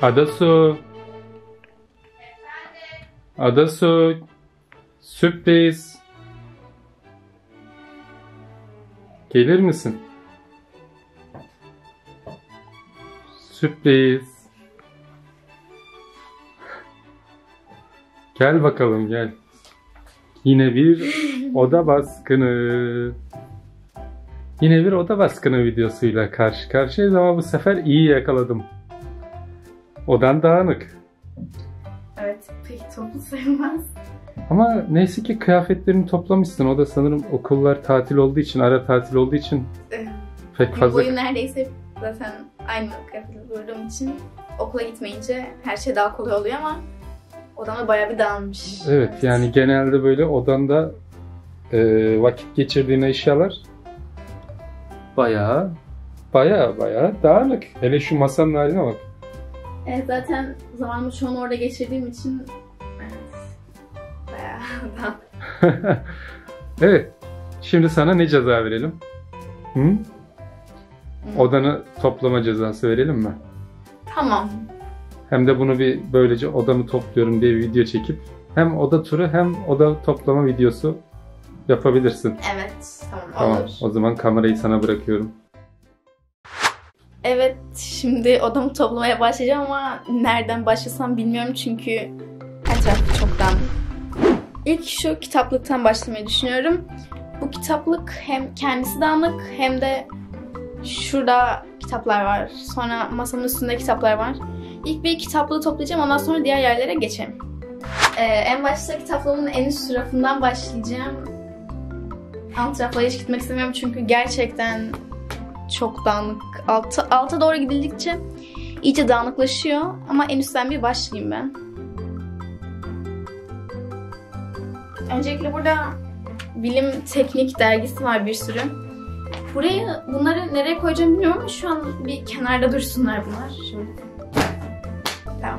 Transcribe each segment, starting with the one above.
Adasu. Adasu. Sürpriz. Gelir misin? Sürpriz. Gel bakalım gel. Yine bir oda baskını. Yine bir oda baskını videosuyla karşı karşıyayız ama bu sefer iyi yakaladım. Odan dağınık. Evet, pek toplu sayılmaz. Ama neyse ki kıyafetlerini toplamışsın. O da sanırım okullar tatil olduğu için, ara tatil olduğu için pek fazla... Boyu neredeyse zaten aynı kıyafetle durduğum için okula gitmeyince her şey daha kolay oluyor ama odamda bayağı bir dağılmış. Evet, yani genelde böyle odanda vakit geçirdiğin eşyalar bayağı dağınık. Hele şu masanın haline bak. Evet, zaten zamanımı çoğunu orada geçirdiğim için bayağı dağınık. Evet, şimdi sana ne ceza verelim? Hı? Odanı toplama cezası verelim mi? Tamam. Hem de bunu bir böylece odamı topluyorum diye bir video çekip hem oda turu hem oda toplama videosu yapabilirsin. Evet, tamam olur. O zaman kamerayı sana bırakıyorum. Evet, şimdi odamı toplamaya başlayacağım ama nereden başlasam bilmiyorum çünkü her taraf çok dağınık. İlk şu kitaplıktan başlamayı düşünüyorum. Bu kitaplık hem kendisi dağınık hem de şurada kitaplar var. Sonra masamın üstünde kitaplar var. İlk bir kitaplığı toplayacağım, ondan sonra diğer yerlere geçelim. En başta kitaplığımın en üst rafından başlayacağım. Alt raflara hiç gitmek istemiyorum çünkü gerçekten çok dağınık. Alta doğru gidildikçe iyice dağınıklaşıyor ama en üstten bir başlayayım ben. Öncelikle burada bilim teknik dergisi var bir sürü. Bunları nereye koyacağım bilmiyorum ama şu an bir kenarda dursunlar bunlar. Şöyle. Tamam.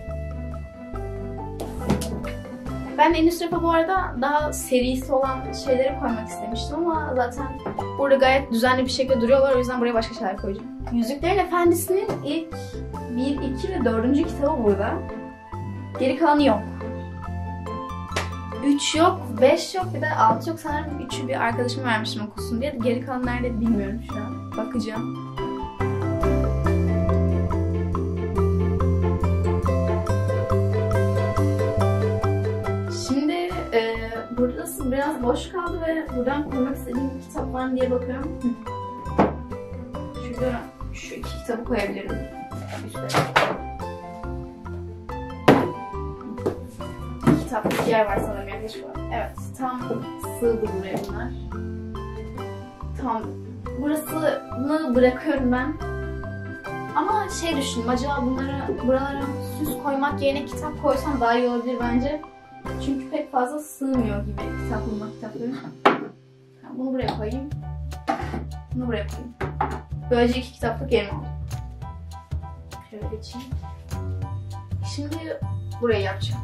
Ben en üst rafa bu arada daha serisi olan şeyleri koymak istemiştim ama zaten burada gayet düzenli bir şekilde duruyorlar, o yüzden buraya başka şeyler koyacağım. Yüzüklerin Efendisi'nin ilk 1, 2 ve 4. kitabı burada. Geri kalanı yok. 3 yok, 5 yok, bir de 6 yok. Sanırım 3'ü bir arkadaşıma vermiştim okusun diye. Geri kalan nerede bilmiyorum şu an. Bakacağım. Şimdi burası biraz boş kaldı ve buradan koymak istediğim bir kitap var mı diye bakıyorum. Şurada şu 2 kitabı koyabilirim. Üstte. Kitaplık yer var sanırım yaklaşık olarak. Evet, tam sığdı buraya bunlar. Tamam, burasını bırakıyorum ben. Ama şey düşündüm, acaba buralara süs koymak yerine kitap koysam daha iyi olabilir bence. Çünkü pek fazla sığmıyor gibi kitapları. Bunu buraya koyayım. Bunu buraya koyayım. Böylece 2 kitaplık yerim oldu. Şöyle geçeyim. Şimdi burayı yapacağım.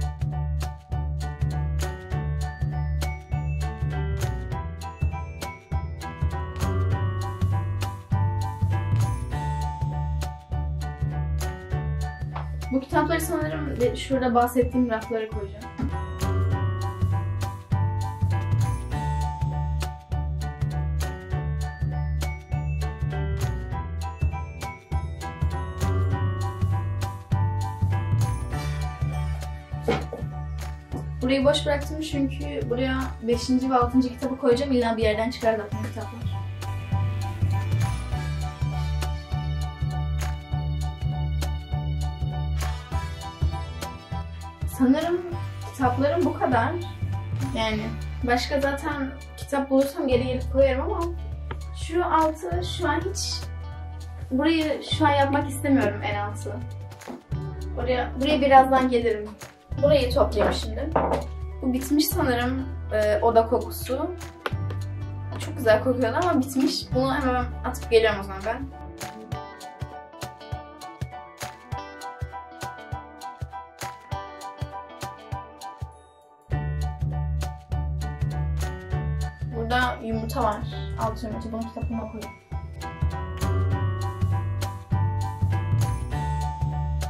Bu kitapları sanırım şurada bahsettiğim raflara koyacağım. Burayı boş bıraktım çünkü buraya 5. ve 6. kitabı koyacağım. İlla bir yerden çıkar zaten kitaplar. Sanırım kitaplarım bu kadar. Yani başka zaten kitap bulursam geri gelip koyarım ama şu altı şu an hiç burayı şu an yapmak istemiyorum, en altı. Buraya birazdan gelirim. Burayı toplayayım şimdi. Bu bitmiş sanırım, oda kokusu. Çok güzel kokuyordu ama bitmiş. Bunu hemen atıp geliyorum o zaman ben. Burada yumurta var. Altı yumurta. Bunu kitaplıma koyayım.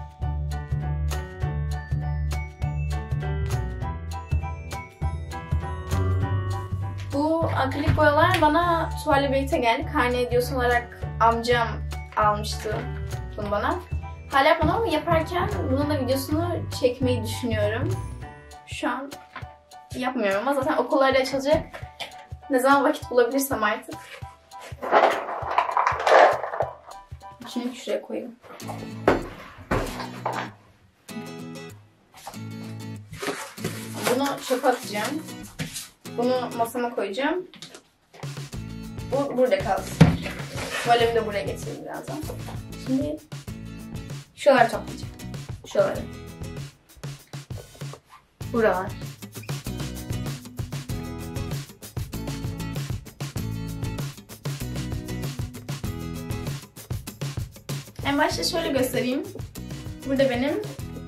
Bu akrilik boyalar bana tuvalle birlikte geldi. Karne hediyesi olarak amcam almıştı bunu bana. Hala yapmadım ama yaparken bunun da videosunu çekmeyi düşünüyorum. Şu an yapmıyorum ama zaten okullarda açılacak. Ne zaman vakit bulabilirsem artık. Şimdi şuraya koyayım. Bunu çöpe atacağım. Bunu masama koyacağım. Bu burada kalsın. Tuvalimi de buraya getireyim birazdan. Şimdi şuraları toplayacağım. Şuraları. Buralar. En başta şöyle göstereyim. Burada benim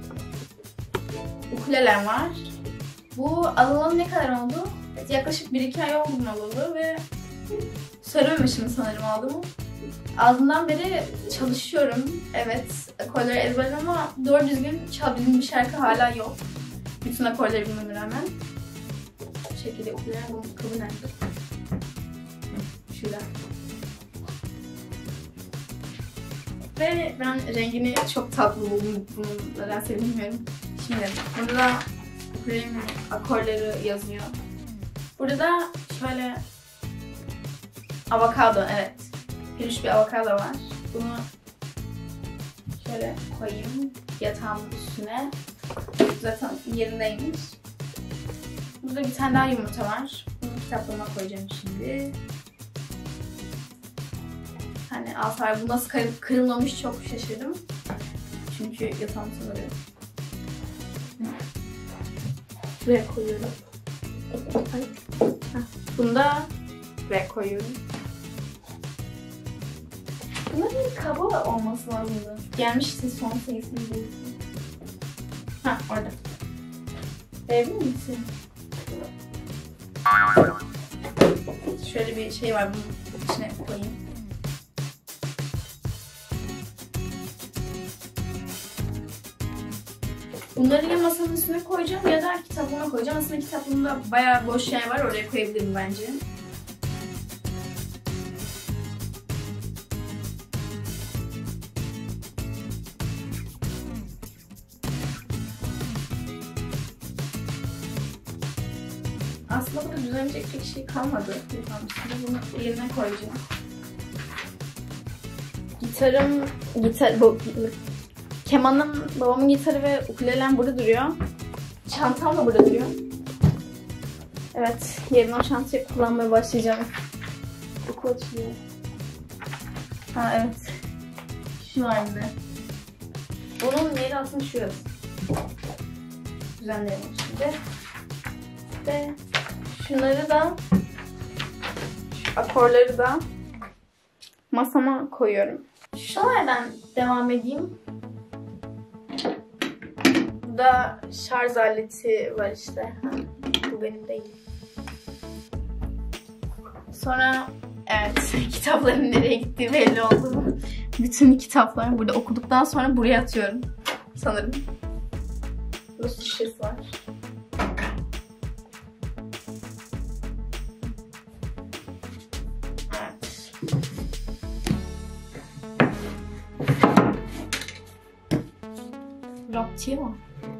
ukulelem var. Bu alalı ne kadar oldu? Yaklaşık 1-2 ay oldu bunun alalı ve söylememişim sanırım aldığımı. Aldığımdan beri çalışıyorum. Evet, akorları ezberledim ama doğru düzgün çalabildiğim bir şarkı hala yok. Bütün akorları bilmeme rağmen. Bu şekilde ukulelem, bunun kabı nerede? Şurada. Ve ben rengini çok tatlı buldum. Bunu nedense bilmiyorum. Şimdi burada ukulelemin akorları yazıyor. Burada şöyle avokado, evet. Peluş bir avokado var. Bunu şöyle koyayım yatağımın üstüne. Zaten yerindeymiş. Burada bir tane daha yumurta var. Bunu kitaplığıma koyacağım şimdi. Hani asla bu nasıl kırılmamış çok şaşırdım. Çünkü yatağım sanırım. Buraya koyuyorum. Bunu da buraya koyuyorum. Bunların bir kabı olması lazımdı. Gelmişti son sayısını bulursun. Ha orada. Verebilir misin? Şöyle bir şey var, bunun içine koyayım. Bunları ya masanın üstüne koyacağım ya da kitaplığıma koyacağım. Aslında kitaplığımda bayağı boş yer var, oraya koyabilirim bence. Aslında burada düzenleyecek bir şey kalmadı. Bunu yerine koyacağım. Kemanım, babamın gitarı ve ukulelem burada duruyor. Çantam da burada duruyor. Evet, yerine o çantayı kullanmaya başlayacağım. Okul açılıyor. Ha evet. Şu halde. Bunun yeri aslında şurası. Düzenleyelim şimdi. Ve şunları da, şu akorları da masama koyuyorum. Şunlardan devam edeyim. Burada şarj aleti var işte. Bu benim değil. Sonra evet, kitapların nereye gittiği belli oldu. Bütün kitapları burada okuduktan sonra buraya atıyorum sanırım. Burada su şişesi var. Rapçi mi?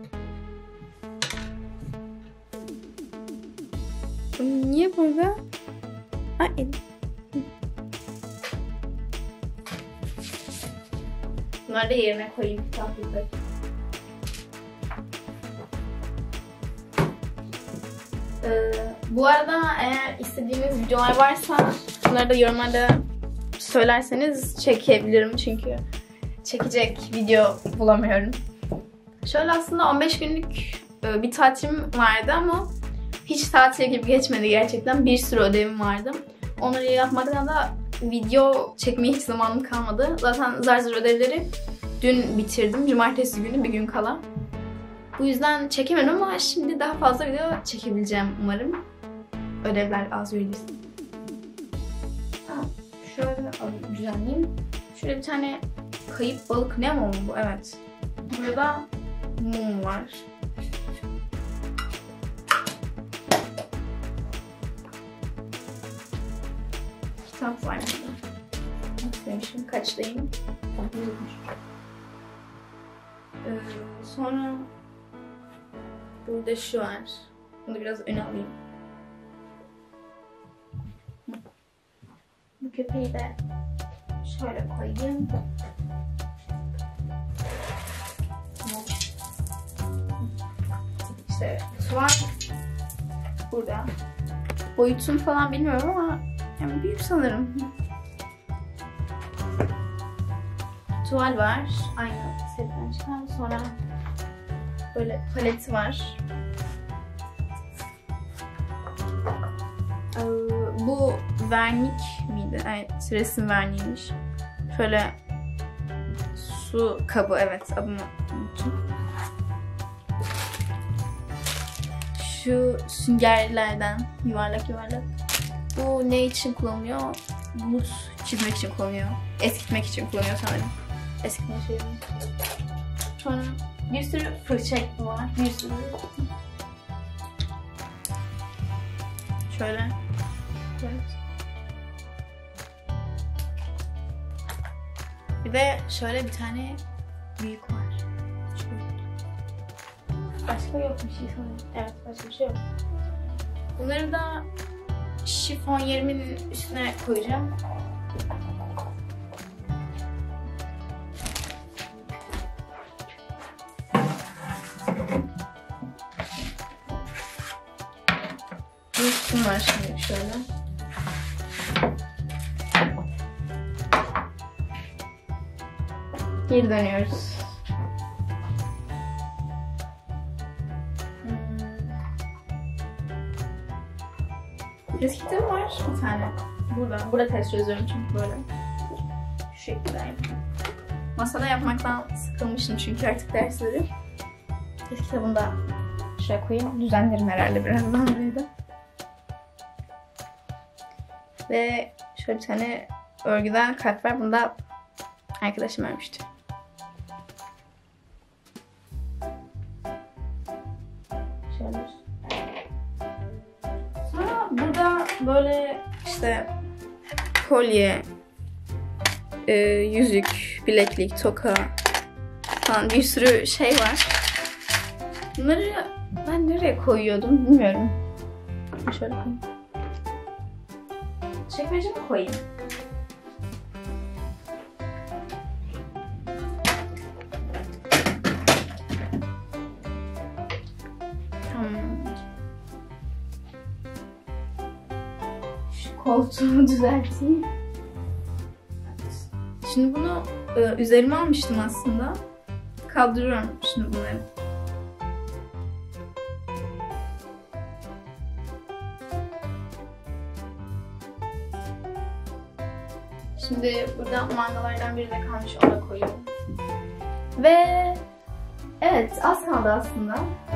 Niye burada? Ay. Bunları da yerine koyayım kitaplıkları. Bu arada eğer istediğiniz videolar varsa bunları da yorumlarda söylerseniz çekebilirim çünkü çekecek video bulamıyorum. Şöyle aslında 15 günlük bir tatilim vardı ama hiç tatil gibi geçmedi gerçekten. Bir sürü ödevim vardı. Onları yapmaktan da video çekmeye hiç zamanım kalmadı. Zaten zar zor ödevleri dün bitirdim. Cumartesi günü bir gün kala. Bu yüzden çekemedim ama şimdi daha fazla video çekebileceğim umarım. Ödevler az verilsin. Şöyle düzenleyeyim. Şöyle bir tane kayıp balık Nemo mu bu? Evet. Burada mum var. kitap var burada. Demişim kaçtayım? Sonra burada şu var. Bunu biraz öne alayım. Bu köpeği de şöyle koyayım. İşte tuval burada. Boyutunu falan bilmiyorum ama yani büyük sanırım. Tuval var. Aynı setten çıkan. Sonra böyle paleti var. Bu vernik miydi? Evet, resim verniğiymiş. Şöyle su kabı, evet, adını unuttum. Şu süngerlerden yuvarlak yuvarlak. Bu ne için kullanılıyor? Bulut çizmek için kullanılıyor. Eskitmek için kullanılıyor sanırım. Eskitme şey mi? Sonra bir sürü fırça var. Bir sürü. Şöyle. Evet. Bir de şöyle bir tane büyük var. Şöyle. Başka yok bir şey sanırım. Evet, başka bir şey yok. Bunları da şifon yerimin üstüne koyacağım. Bir üstüm var şimdi şöyle. Geri dönüyoruz. Test kitabı var bir tane. Burada test çözüyorum çünkü böyle. Şu şekilde yapıyorum. Masada yapmaktan sıkılmışım çünkü artık dersleri. Test kitabını da şuraya koyayım. Düzenlerim herhalde birazdan burayı da. Ve şöyle bir tane örgüden kalp var. Bunu da arkadaşım vermişti. Şöyle. Sonra burada böyle işte kolye, yüzük, bileklik, toka falan bir sürü şey var. Bunları ben nereye koyuyordum bilmiyorum. Şöyle koyayım. Çekmeceye mi koyayım? Şu koltuğumu düzelteyim. Şimdi bunu üzerime almıştım aslında. Kaldırıyorum şimdi bunları. Şimdi burada mangalardan biri de kalmış, ona koyuyorum. Ve evet, az kaldı aslında.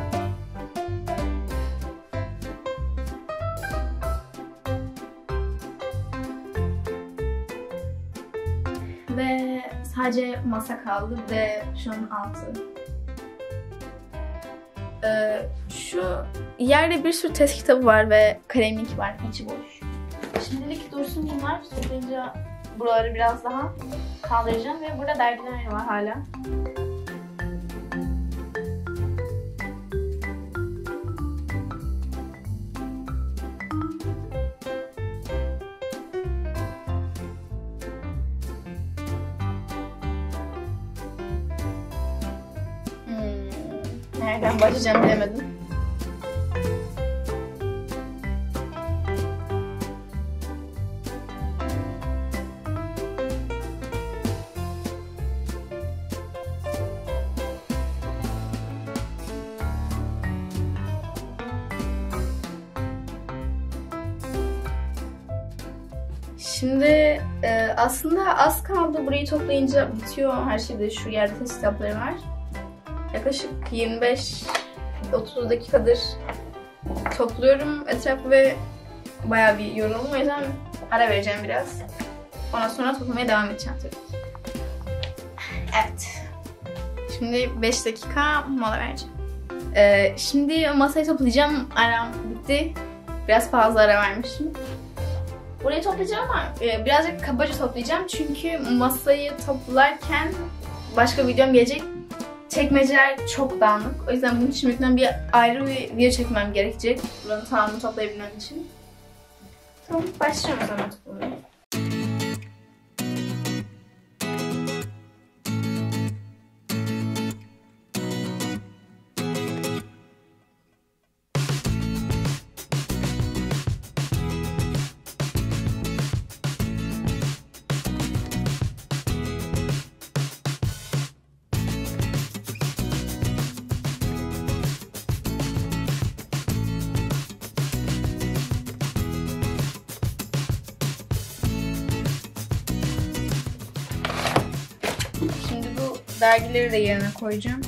Ve sadece masa kaldı ve şunun altı. Şu yerde bir sürü test kitabı var ve kalemlik var, içi boş. Şimdilik dursun bunlar. Toplayınca buraları biraz daha kaldıracağım ve burada dergiler var hala. Nereden başlayacağım bilemedim. Şimdi aslında az kaldı. Burayı toplayınca bitiyor her şeyde. Şu yerde test kitapları var. Yaklaşık 25-30 dakikadır topluyorum etrafı ve bayağı bir yoruldum. O yüzden ara vereceğim biraz. Ondan sonra toplamaya devam edeceğim tabii. Evet. Şimdi 5 dakika mola vereceğim. Şimdi masayı toplayacağım. Aram bitti. Biraz fazla ara vermişim. Burayı toplayacağım ama birazcık kabaca toplayacağım. Çünkü masayı toplarken başka videom gelecek. Çekmeceler çok dağınık. O yüzden bunun için şimdiden bir ayrı bir video çekmem gerekecek. Buranın tamamını toplayabilmem için. Tamam, başlıyorum o zaman toplamaya. Şimdi bu dergileri de yerine koyacağım.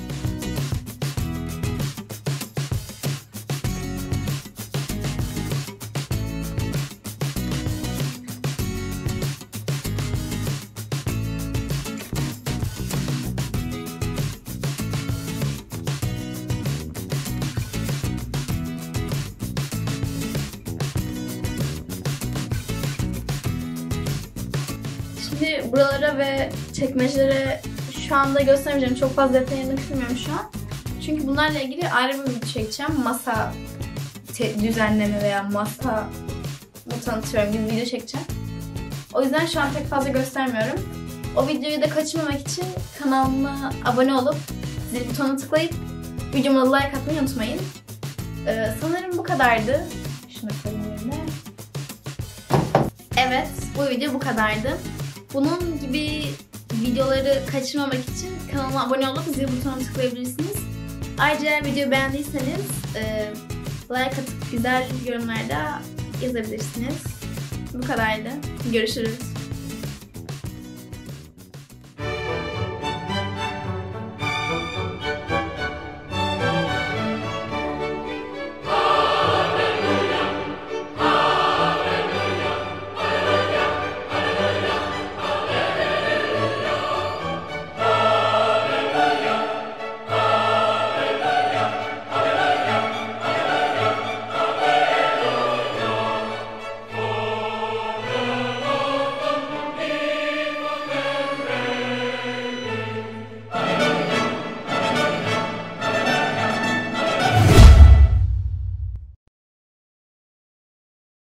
Şimdi buralara ve çekmecelere şu anda göstermeyeceğim. Çok fazla detayını kırmıyorum şu an. Çünkü bunlarla ilgili ayrı bir video çekeceğim. Masa düzenleme veya masa tanıtıyorum gibi video çekeceğim. O yüzden şu an pek fazla göstermiyorum. O videoyu da kaçırmamak için kanalıma abone olup zil butonuna tıklayıp videoma like atmayı unutmayın. Sanırım bu kadardı. Şunu koyayım yerine. Evet, bu video bu kadardı. Bunun gibi videoları kaçırmamak için kanalıma abone olup zil butonuna tıklayabilirsiniz. Ayrıca eğer videoyu beğendiyseniz like atıp güzel yorumlarda yazabilirsiniz. Bu kadardı. Görüşürüz.